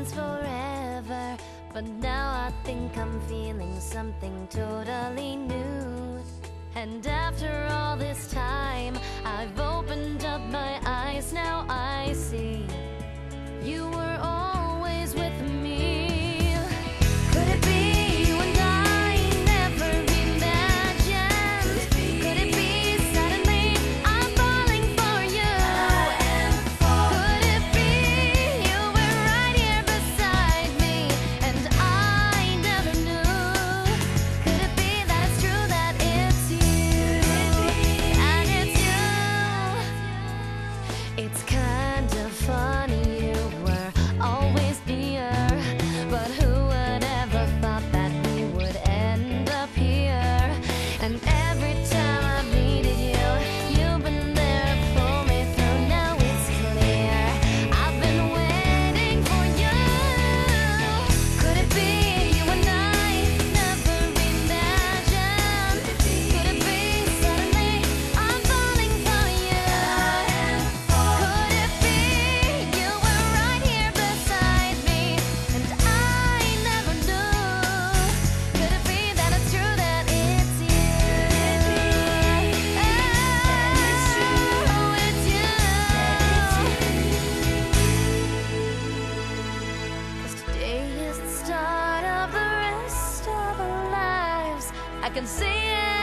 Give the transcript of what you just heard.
distance forever, but now I think I'm feeling something totally new. And after all this time, I've opened up my eyes, now I see you were always with me. Could it be you and I never imagined? Could it be suddenly I'm falling for you? Could it be you were right here beside me and I never knew? Could it be that it's true that it's you and it's you? It's kind of funny, you were always near, but who would ever thought that we would end up here? And every time I've needed you, you've been there to pull me through. Now it's clear, I've been waiting for you. Could it be you and I never imagined? Could it be suddenly I'm falling for you? Could it be you were right here beside me and I never knew? Could it be that it's true that it's you? Oh, it's you. 'Cause today is the start of the rest of our lives. I can see it.